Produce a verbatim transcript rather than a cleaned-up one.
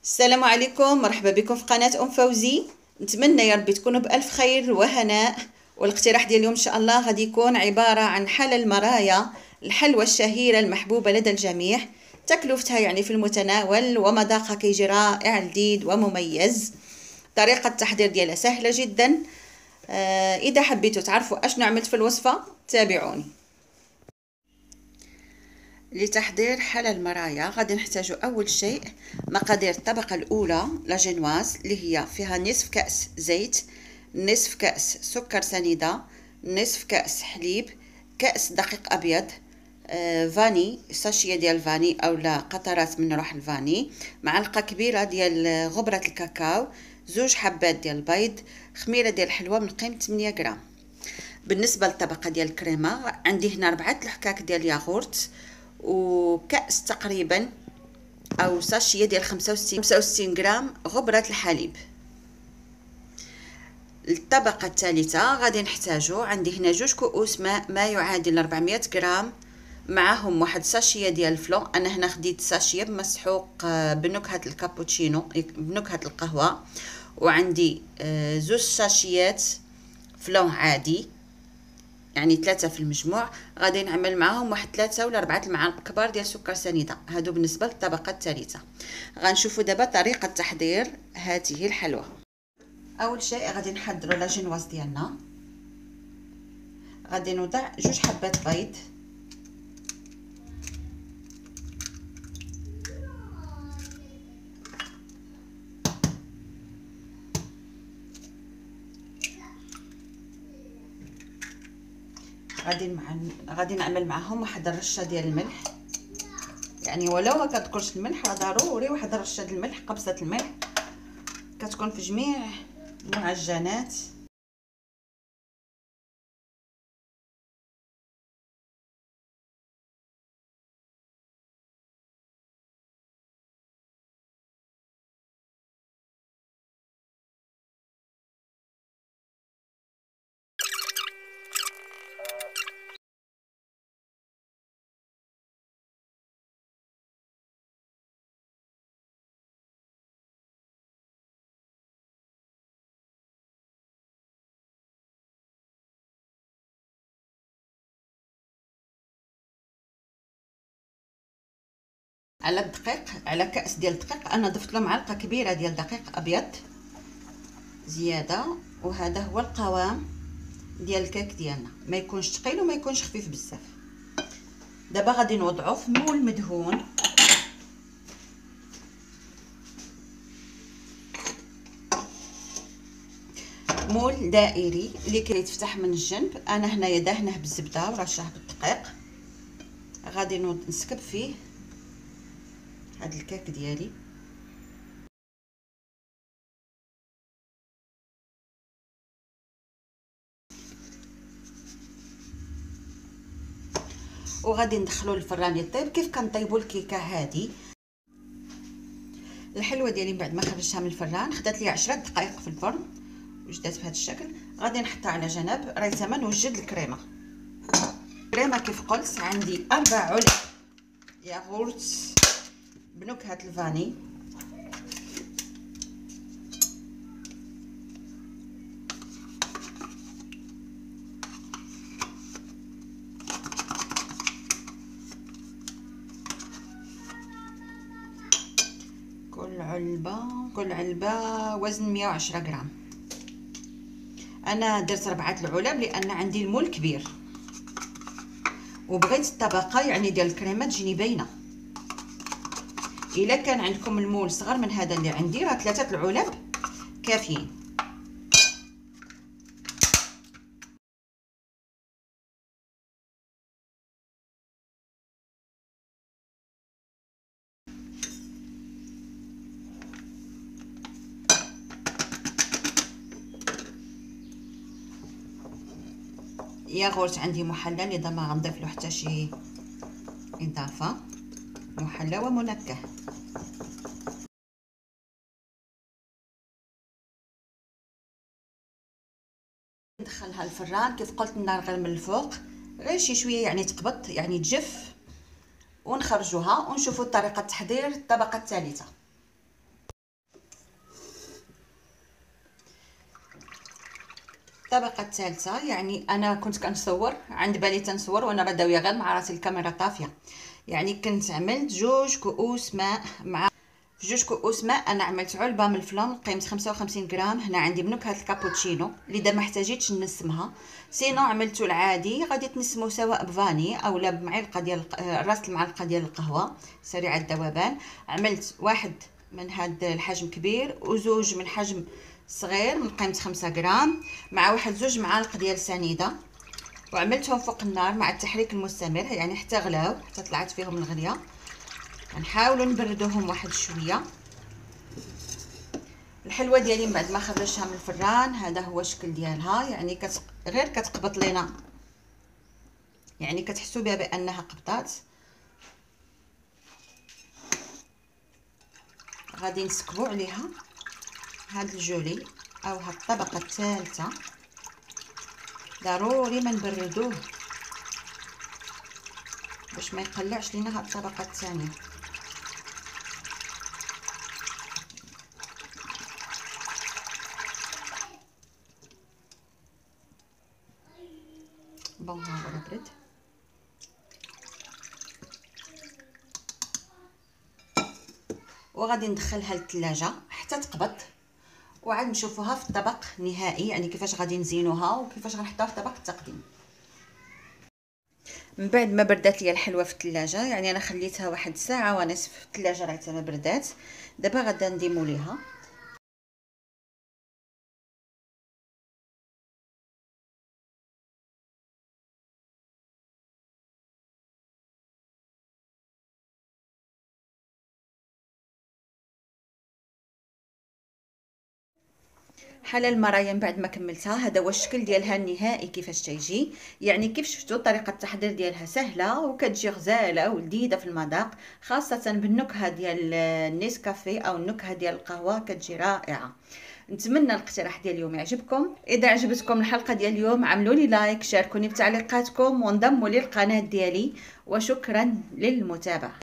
السلام عليكم، مرحبا بكم في قناة ام فوزي. نتمنى يا ربي تكونوا بألف خير وهناء. والاقتراح ديال اليوم ان شاء الله غادي يكون عبارة عن حل المرايا، الحلوى الشهيرة المحبوبة لدى الجميع. تكلفتها يعني في المتناول ومذاقها كيجي رائع لذيذ ومميز. طريقة التحضير ديالها سهلة جدا. آه اذا حبيتوا تعرفوا اشنو عملت في الوصفة تابعوني. لتحضير حلى المرايا غادي نحتاجو اول شيء مقادير الطبقه الاولى لا جينواز اللي هي فيها نصف كاس زيت، نصف كاس سكر سنيده، نصف كاس حليب، كاس دقيق ابيض، آه فاني ساشيه ديال الفاني او لا قطرات من روح الفاني، معلقه كبيره ديال غبره الكاكاو، زوج حبات ديال البيض، خميره ديال الحلوى من قيمه ثمانية غرام. بالنسبه للطبقه ديال الكريمه عندي هنا أربعة الحكاك ديال الياغورت وكأس تقريبا او ساشيه ديال خمسة وستين غرام غبرة الحليب. الطبقة الثالثة غادي نحتاجو عندي هنا جوج كؤوس ماء ما يعادل أربعمية غرام، معاهم واحد ساشيه ديال الفلون. انا هنا خديت ساشيه مسحوق بنكهه الكابوتشينو بنكهه القهوه، وعندي زوج ساشيات فلون عادي يعني ثلاثة في المجموع. غادي نعمل معاهم واحد ثلاثة ولا أربعة المعالق كبار ديال سكر سنيده. هادو بالنسبه للطبقه الثالثه. غنشوفوا دابا طريقه تحضير هذه الحلوى. اول شيء غادي نحضروا لا جينواز ديالنا. غادي نوضع جوج حبات بيض، غادي غادي نعمل معاهم واحد الرشه ديال الملح، يعني ولو ما كتذكرش الملح راه ضروري واحد الرشه ديال الملح، قبصه الملح كتكون في جميع المعجنات. على الدقيق، على كأس ديال الدقيق انا ضفت له معلقه كبيره ديال دقيق ابيض زياده. وهذا هو القوام ديال الكيك ديالنا، ما يكونش ثقيل وما يكونش خفيف بزاف. دابا غادي نوضعوه في مول مدهون. مول دائري اللي كيتفتح من الجنب. انا هنايا دهنه بالزبده ورشاه بالدقيق. غادي نسكب فيه هاد الكيك ديالي. وغادي ندخلو للفران يطيب كيف كنطيبوا الكيكه هذه. الحلوه ديالي بعد ما خرجتها من الفران خدات لي عشرة دقائق في الفرن وجدات بهذا الشكل. غادي نحطها على جنب. ريت نوجد الكريمه. الكريمه كيف قلت عندي اربع علب ياغورت بنكهه الفاني، كل علبه كل علبه وزن مية وعشرة غرام. انا درت ربعه العلب لان عندي المول كبير وبغيت الطبقه يعني ديال الكريمه تجيني باينه. الا كان عندكم المول صغر من هذا اللي عندي راه ثلاثه العلب كافيين. ياغورت عندي محلى لذا ما غنضيف له حتى شي اضافه. محلى ومنكه. ندخلها الفران كيف قلت النار غير من الفوق، غير شي شويه يعني تقبط يعني تجف، ونخرجوها ونشوفوا طريقه تحضير الطبقه الثالثه. الطبقه الثالثه. يعني انا كنت كنصور عند بالي تنصور وانا راه داويه غير مع راسي الكاميرا طافيه. يعني كنت عملت جوج كؤوس ماء مع في جوج كؤوس ماء انا عملت علبه من الفلون قيمه خمسة وخمسين غرام. هنا عندي بنكهه الكابوتشينو اللي دا ما احتاجيتش نسمها، سينو عملته العادي. غادي تنسمو سواء بفاني او لا بمعلقه ديال راس المعلقه ديال القهوه سريعه الذوبان. عملت واحد من هاد الحجم كبير وزوج من حجم صغير من قيمه خمسة غرام مع واحد زوج معالق ديال سنيده، وعملتهم فوق النار مع التحريك المستمر يعني حتى غلاو، حتى طلعت فيهم الغليه. غنحاولوا نبردوهم واحد شويه. الحلوه ديالي من بعد ما خرجتها من الفران هذا هو الشكل ديالها. يعني كت... غير كتقبط لينا، يعني كتحسوا بها بانها قبطات. غادي نسكبوا عليها هذا الجولي او هاد الطبقه الثالثه. ضروري ما نبردوه باش ما يقلعش لينا هاد الطبقه الثانيه. بون ها هو برد. وغادي ندخلها للثلاجه حتى تقبض، وعاد نشوفوها في الطبق النهائي يعني كيفاش غادي نزينوها وكيفاش غنحطوها في طبق التقديم. من بعد ما بردات ليا الحلوه في الثلاجه، يعني انا خليتها واحد ساعه ونصف في الثلاجه راه حتى ما بردات. دابا غادا نديمو ليها. حال المرايا من بعد ما كملتها هذا هو الشكل ديالها النهائي كيفاش تيجي. يعني كيف شفتوا طريقه التحضير ديالها سهله وكتجي غزاله ولذيذه في المذاق، خاصه بالنكهه ديال النيسكافيه او النكهه ديال القهوه كتجي رائعه. نتمنى الاقتراح ديال اليوم يعجبكم. اذا عجبتكم الحلقه ديال اليوم عملوا لي لايك، شاركوني بتعليقاتكم وانضموا للقناه ديالي، وشكرا للمتابعه.